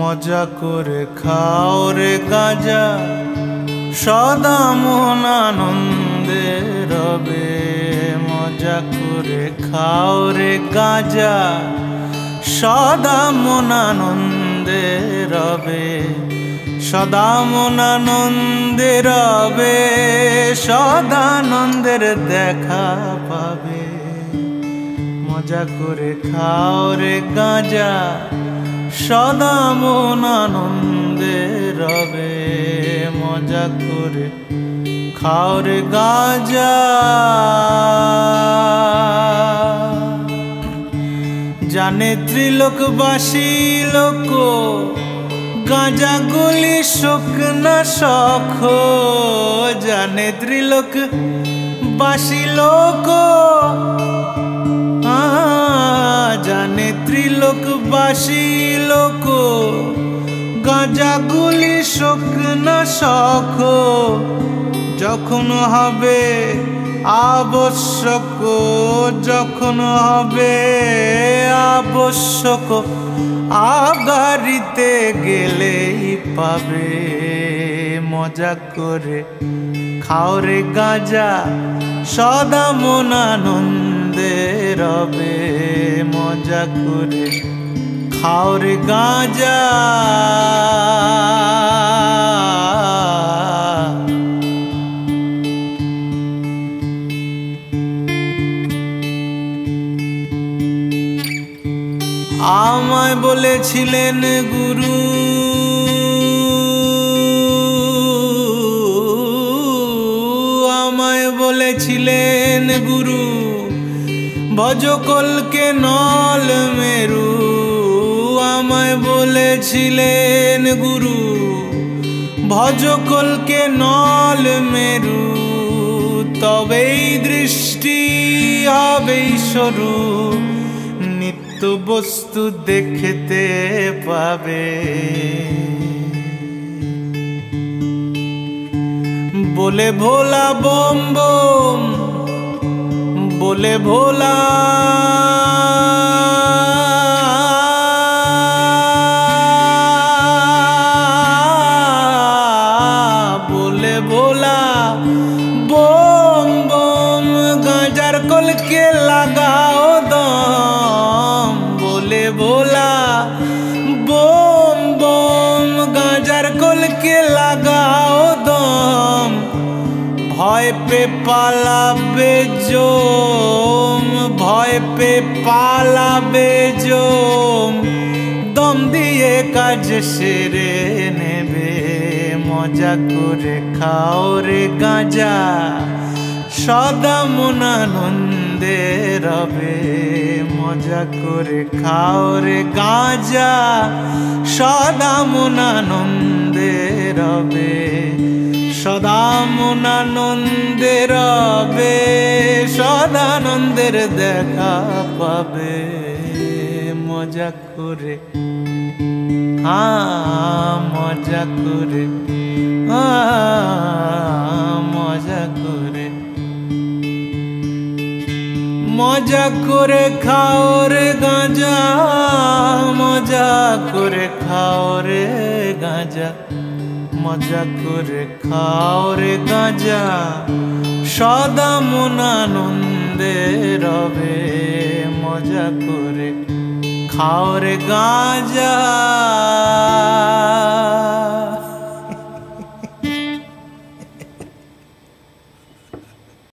মজা করে খাও রে গাঁজা, সদা মন আনন্দে রবে। মজা করে খাও রে গাঁজা, সদা মন আনন্দে রবে। সদা মন আনন্দে রবে, সদা আনন্দের দেখা পাবে। মজা করে খাও রে গাঁজা, সদা মন আনন্দে রবে। মজা করে খাও রে গাঁজা। জানে ত্রিলোকবাসী লোক, গাঁজা গুলি শোক না শখ। জানে ত্রিলোকবাসী লোক, জানে ত্রিলোকবাসী লোক, গাঁজা গুলি শোক না শখ। যখন হবে আবশ্যক, যখন হবে আবশ্যক, আগারিতে গেলেই পাবে। মজা করে খাও রে গাঁজা, সদা মন আনন্দে রবে। মজা করে খাও রে গাঁজা। আমায় বলেছিলেন গুরু, আমায় বলেছিলেন গুরু, ভজকলকে নল মেরু। আমায় বলেছিলেন গুরু, ভজকলকে নল মেরু। তবেই দৃষ্টি হবেই সরু, নিত্য বস্তু দেখতে পাবে। বলে ভোলা বম বম, বলে ভোলা, বলে ভোলা বম বম, গাঁজার কলকে লাগাও দম। বলে ভোলা বম বম, গাঁজার কলকে লাগাও দম। ভয় পে পালাবে জম, ভয় পে পালাবে জম, দম দিয়ে কাজ সেরে নেবে। মজা করে খাও রে গাঁজা, সদা মন আনন্দে রবে। মজা করে খাও রে গাঁজা, সদা মন আনন্দে রবে। সদা মন আনন্দে রবে, সদা আনন্দের দেখা পাবে। মজা করে, মজা করে, মজা করে, মজা করে খাও রে গাঁজা। মজা করে খাও রে গাঁজা, মজা করে খাও রে গাঁজা, সদা মন আনন্দে রবে। মজা করে খাও রে গাঁজা।